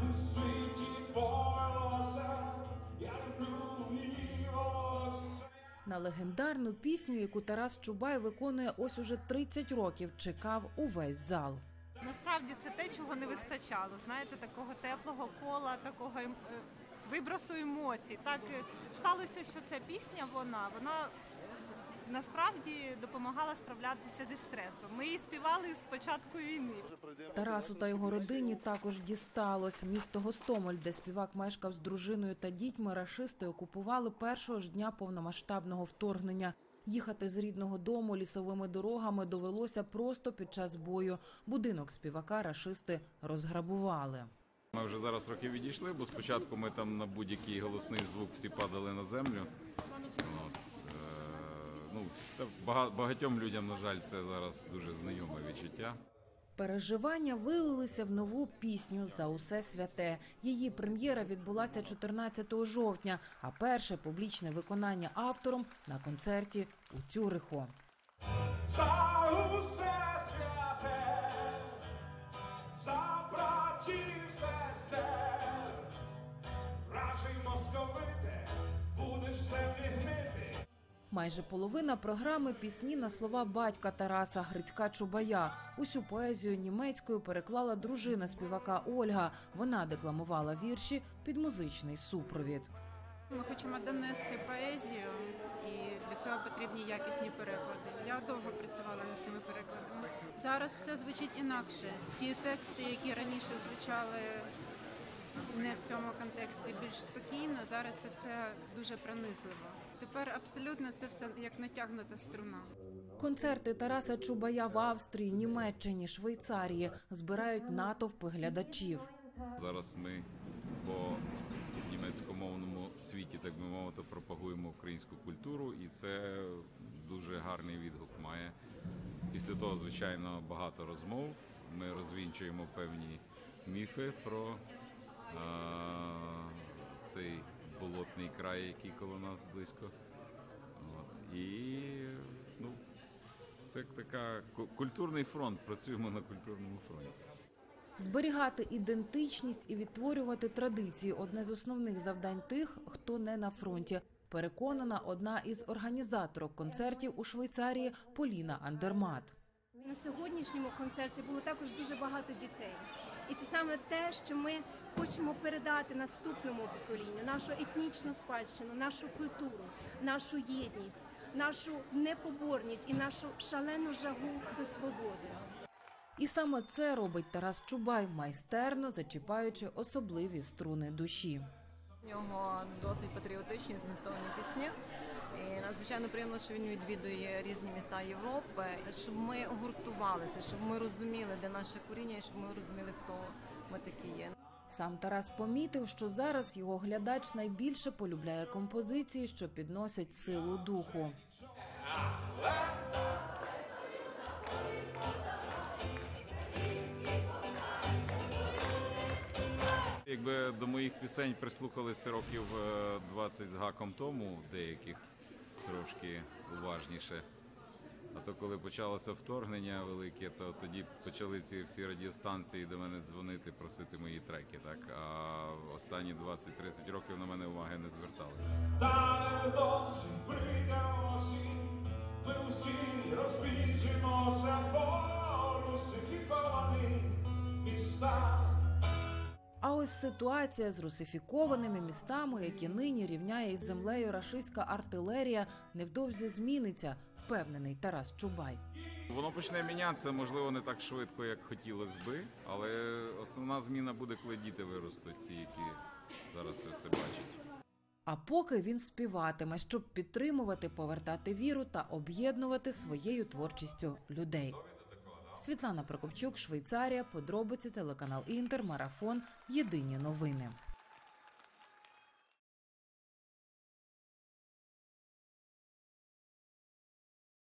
у світі боялася, я люблю її ось. На легендарну пісню, яку Тарас Чубай виконує ось уже 30 років, чекав увесь зал. Насправді це те, чого не вистачало. Знаєте, такого теплого кола, такого вибросу емоцій. Так сталося, що ця пісня, вона насправді допомагала справлятися зі стресом. Ми її співали з початку війни. Тарасу та його родині також дісталось. Місто Гостомель, де співак мешкав з дружиною та дітьми, рашисти окупували першого ж дня повномасштабного вторгнення. Їхати з рідного дому лісовими дорогами довелося просто під час бою. Будинок співака рашисти розграбували. Ми вже зараз трохи відійшли, бо спочатку ми там на будь-який голосний звук всі падали на землю. Багатьом людям, на жаль, це зараз дуже знайоме відчуття. Переживання вилилися в нову пісню «За усе святе». Її прем'єра відбулася 14 жовтня, а перше публічне виконання автором на концерті у Цюриху. За усе святе, за братів, сестер, вражий московите, будеш в землі гнити. Майже половина програми – пісні на слова батька Тараса, Грицька Чубая. Усю поезію німецькою переклала дружина співака Ольга. Вона декламувала вірші під музичний супровід. Ми хочемо донести поезію, і для цього потрібні якісні переклади. Я довго працювала над цими перекладами. Зараз все звучить інакше. Ті тексти, які раніше звучали не в цьому контексті, більш спокійно, зараз це все дуже пронизливо. Тепер абсолютно це все як натягнута струна. Концерти Тараса Чубая в Австрії, Німеччині, Швейцарії збирають натовпи глядачів. Зараз ми по німецькомовному світі, так би мовити, пропагуємо українську культуру, і це дуже гарний відгук має. Після того, звичайно, багато розмов. Ми розвінчуємо певні міфи про цей болотний край, який коло нас близько. І це така культурний фронт, працюємо на культурному фронті. Зберігати ідентичність і відтворювати традиції – одне з основних завдань тих, хто не на фронті. Переконана одна із організаторок концертів у Швейцарії Поліна Андермат. На сьогоднішньому концерті було також дуже багато дітей. І це саме те, що ми хочемо передати наступному поколінню, нашу етнічну спадщину, нашу культуру, нашу єдність, нашу непоборність і нашу шалену жагу до свободи. І саме це робить Тарас Чубай, майстерно зачіпаючи особливі струни душі. У нього досить патріотичні, змістовні пісні. І надзвичайно приємно, що він відвідує різні міста Європи, щоб ми гуртувалися, щоб ми розуміли, де наше коріння, і щоб ми розуміли, хто ми такі є. Сам Тарас помітив, що зараз його глядач найбільше полюбляє композиції, що підносять силу духу. Якби до моїх пісень прислухалися років 20 з гаком тому, деяких трошки уважніше. А то коли почалося вторгнення велике, то тоді почали ці всі радіостанції до мене дзвонити, просити мої треки. Так? А останні 20-30 років на мене уваги не зверталися. Та не досі прийде осінь, ми усі розбіжимося по русифікованих містах. А ось ситуація з русифікованими містами, які нині рівняє із землею рашистська артилерія, невдовзі зміниться, впевнений Тарас Чубай. Воно почне мінятися, можливо, не так швидко, як хотілося би, але основна зміна буде, коли діти виростуть, ті, які зараз це все бачать. А поки він співатиме, щоб підтримувати, повертати віру та об'єднувати своєю творчістю людей. Світлана Прокопчук, Швейцарія, подробиці, телеканал Інтер, Марафон, Єдині новини.